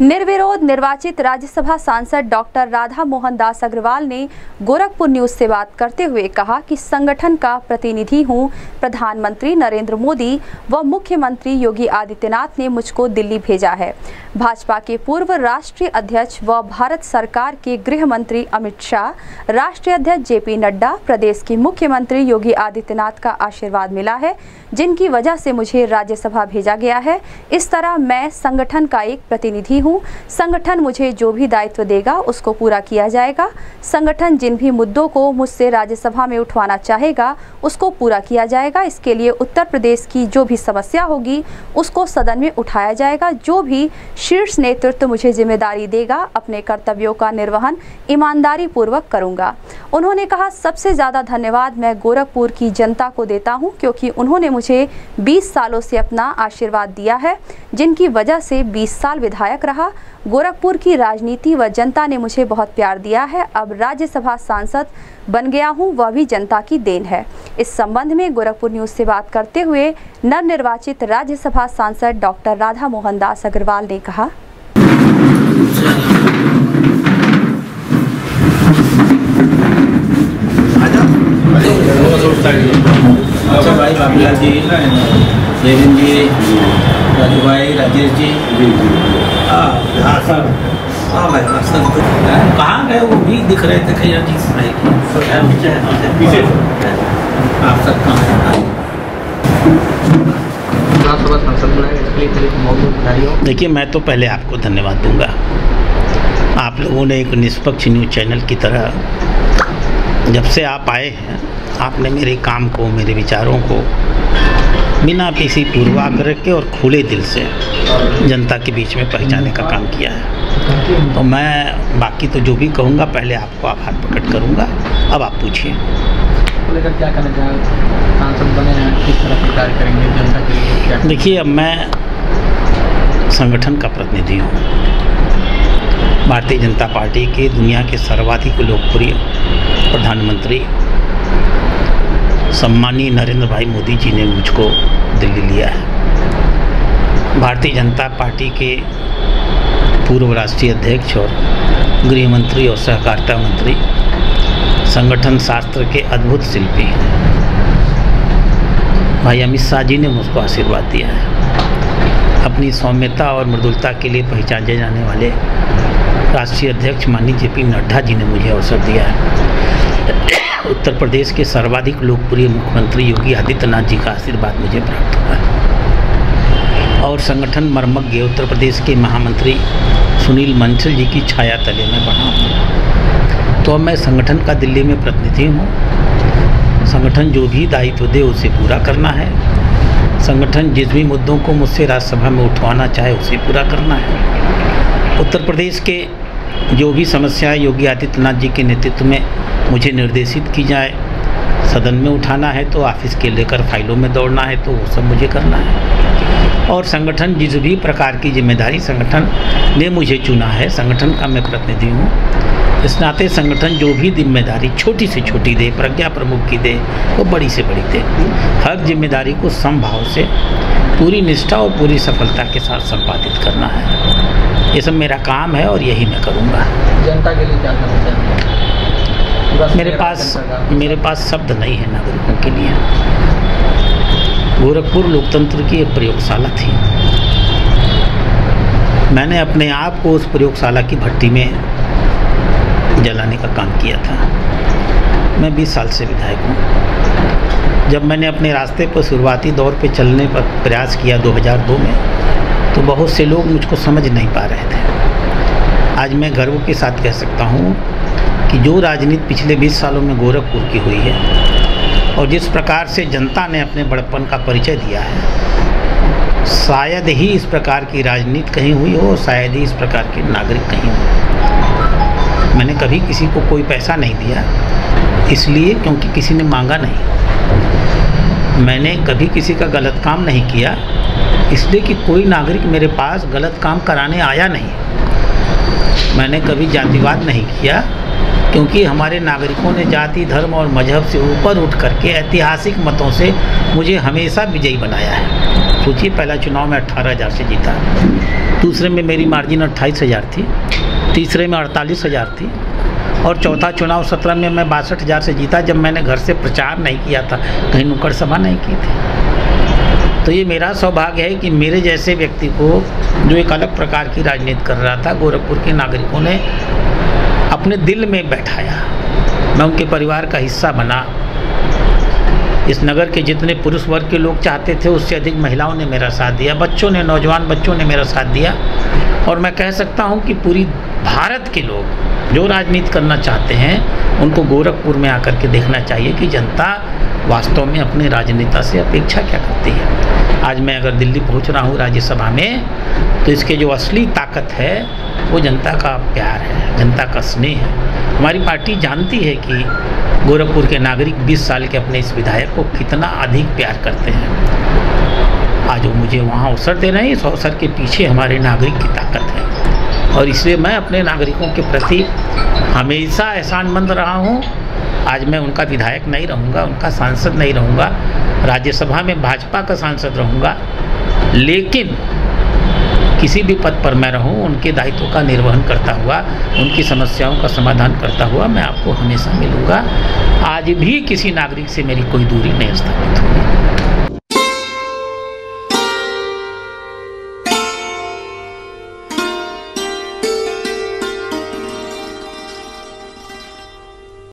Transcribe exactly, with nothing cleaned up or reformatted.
निर्विरोध निर्वाचित राज्यसभा सांसद डॉक्टर राधा मोहन दास अग्रवाल ने गोरखपुर न्यूज से बात करते हुए कहा कि संगठन का प्रतिनिधि हूं। प्रधानमंत्री नरेंद्र मोदी व मुख्यमंत्री योगी आदित्यनाथ ने मुझको दिल्ली भेजा है। भाजपा के पूर्व राष्ट्रीय अध्यक्ष व भारत सरकार के गृह मंत्री अमित शाह, राष्ट्रीय अध्यक्ष जे पी नड्डा, प्रदेश के मुख्यमंत्री योगी आदित्यनाथ का आशीर्वाद मिला है, जिनकी वजह से मुझे राज्यसभा भेजा गया है। इस तरह मैं संगठन का एक प्रतिनिधि हूँ। संगठन मुझे जो भी दायित्व देगा उसको पूरा किया जाएगा। संगठन जिन भी मुद्दों को मुझसे राज्यसभा में उठवाना चाहेगा उसको पूरा किया जाएगा। इसके लिए उत्तर प्रदेश की जो भी समस्या होगी उसको सदन में उठाया जाएगा। जो भी शीर्ष नेतृत्व मुझे जिम्मेदारी देगा अपने कर्तव्यों का निर्वहन ईमानदारी पूर्वक करूंगा। उन्होंने कहा, सबसे ज्यादा धन्यवाद मैं गोरखपुर की जनता को देता हूं, क्योंकि उन्होंने मुझे बीस सालों से अपना आशीर्वाद दिया है, जिनकी वजह से बीस साल विधायक रहा। गोरखपुर की राजनीति व जनता ने मुझे बहुत प्यार दिया है। अब राज्यसभा सांसद बन गया हूं, वह भी जनता की देन है। इस संबंध में गोरखपुर न्यूज से बात करते हुए नवनिर्वाचित राज्यसभा सांसद डॉक्टर राधा मोहन दास अग्रवाल ने कहा, अच्छा भाई बाबूलाल जी, जयवीन जी, राजू भाई, राजेश जी, हाँ हाँ सर, हाँ भाई हाँ सर, कहाँ गए वो भी दिख रहे थे खैर जी पीछे आप सब कहाँ हैं? देखिए, मैं तो पहले आपको धन्यवाद दूंगा। आप लोगों ने एक निष्पक्ष न्यूज़ चैनल की तरह जब से आप आए हैं, आपने मेरे काम को, मेरे विचारों को बिना किसी पूर्वाग्रह के और खुले दिल से जनता के बीच में पहुंचाने का काम किया है। तो मैं बाकी तो जो भी कहूँगा पहले आपको आभार प्रकट करूँगा। अब आप पूछिए। क्या करना चाहेंगे? सांसद बने हैं, किस तरह से कार्य करेंगे जनता के लिए? क्या? देखिए, अब मैं संगठन का प्रतिनिधि हूँ। भारतीय जनता पार्टी के दुनिया के सर्वाधिक लोकप्रिय प्रधानमंत्री सम्मानीय नरेंद्र भाई मोदी जी ने मुझको दिल्ली लिया है। भारतीय जनता पार्टी के पूर्व राष्ट्रीय अध्यक्ष और गृह मंत्री और सहकारिता मंत्री, संगठन शास्त्र के अद्भुत शिल्पी भाई अमित शाह जी ने मुझको आशीर्वाद दिया है। अपनी सौम्यता और मृदुलता के लिए पहचाने जाने वाले राष्ट्रीय अध्यक्ष माननीय जे पी नड्डा जी ने मुझे अवसर दिया है। उत्तर प्रदेश के सर्वाधिक लोकप्रिय मुख्यमंत्री योगी आदित्यनाथ जी का आशीर्वाद मुझे प्राप्त हुआ है। और संगठन मर्मज्ञ उत्तर प्रदेश के महामंत्री सुनील बंसल जी की छाया तले में बना हूँ। तो अब मैं संगठन का दिल्ली में प्रतिनिधि हूँ। संगठन जो भी दायित्व दे उसे पूरा करना है। संगठन जिस भी मुद्दों को मुझसे राज्यसभा में उठवाना चाहे उसे पूरा करना है। उत्तर प्रदेश के जो भी समस्या योगी आदित्यनाथ जी के नेतृत्व में मुझे निर्देशित की जाए, सदन में उठाना है तो ऑफिस के लेकर फाइलों में दौड़ना है तो वो सब मुझे करना है। और संगठन जिस भी प्रकार की जिम्मेदारी संगठन ने मुझे चुना है, संगठन का मैं प्रतिनिधि हूँ, इस नाते संगठन जो भी जिम्मेदारी छोटी से छोटी दे, प्रज्ञा प्रमुख की दे, वो बड़ी से बड़ी दे, हर जिम्मेदारी को समभाव से पूरी निष्ठा और पूरी सफलता के साथ संपादित करना है। ये सब मेरा काम है और यही मैं करूँगा। जनता के लिए क्या करना चाहेंगे? मेरे पास मेरे पास शब्द नहीं है नागरिकों के लिए। गोरखपुर लोकतंत्र की एक प्रयोगशाला थी। मैंने अपने आप को उस प्रयोगशाला की भट्टी में जलाने का काम किया था। मैं बीस साल से विधायक हूँ। जब मैंने अपने रास्ते पर शुरुआती दौर पे चलने पर प्रयास किया दो हज़ार दो में, तो बहुत से लोग मुझको समझ नहीं पा रहे थे। आज मैं गर्व के साथ कह सकता हूँ कि जो राजनीति पिछले बीस सालों में गोरखपुर की हुई है और जिस प्रकार से जनता ने अपने बड़प्पन का परिचय दिया है, शायद ही इस प्रकार की राजनीति कहीं हुई हो, शायद ही इस प्रकार के नागरिक कहीं हो। मैंने कभी किसी को कोई पैसा नहीं दिया, इसलिए क्योंकि किसी ने मांगा नहीं। मैंने कभी किसी का गलत काम नहीं किया, इसलिए कि कोई नागरिक मेरे पास गलत काम कराने आया नहीं। मैंने कभी जातिवाद नहीं किया, क्योंकि हमारे नागरिकों ने जाति, धर्म और मजहब से ऊपर उठ करके ऐतिहासिक मतों से मुझे हमेशा विजयी बनाया है। सोचिए, पहला चुनाव में अट्ठारह हज़ार से जीता, दूसरे में मेरी मार्जिन अट्ठाईस हज़ार थी, तीसरे में अड़तालीस हज़ार थी, और चौथा चुनाव सत्रह में मैं बासठ हज़ार से जीता, जब मैंने घर से प्रचार नहीं किया था, कहीं नुक्कड़ सभा नहीं की थी। तो ये मेरा सौभाग्य है कि मेरे जैसे व्यक्ति को, जो एक अलग प्रकार की राजनीति कर रहा था, गोरखपुर के नागरिकों ने अपने दिल में बैठाया। मैं उनके परिवार का हिस्सा बना। इस नगर के जितने पुरुष वर्ग के लोग चाहते थे, उससे अधिक महिलाओं ने मेरा साथ दिया, बच्चों ने, नौजवान बच्चों ने मेरा साथ दिया। और मैं कह सकता हूं कि पूरी भारत के लोग जो राजनीति करना चाहते हैं, उनको गोरखपुर में आकर के देखना चाहिए कि जनता वास्तव में अपने राजनेता से अपेक्षा क्या करती है। आज मैं अगर दिल्ली पहुंच रहा हूं राज्यसभा में, तो इसके जो असली ताकत है वो जनता का प्यार है, जनता का स्नेह है। हमारी पार्टी जानती है कि गोरखपुर के नागरिक बीस साल के अपने इस विधायक को कितना अधिक प्यार करते हैं। आज वो मुझे वहाँ अवसर दे रहे हैं, इस अवसर के पीछे हमारे नागरिक की ताकत है, और इसलिए मैं अपने नागरिकों के प्रति हमेशा एहसानमंद रहा हूँ। आज मैं उनका विधायक नहीं रहूँगा, उनका सांसद नहीं रहूँगा, राज्यसभा में भाजपा का सांसद रहूँगा, लेकिन किसी भी पद पर मैं रहूं, उनके दायित्व का निर्वहन करता हुआ, उनकी समस्याओं का समाधान करता हुआ मैं आपको हमेशा मिलूंगा। आज भी किसी नागरिक से मेरी कोई दूरी नहीं स्थापित होगी।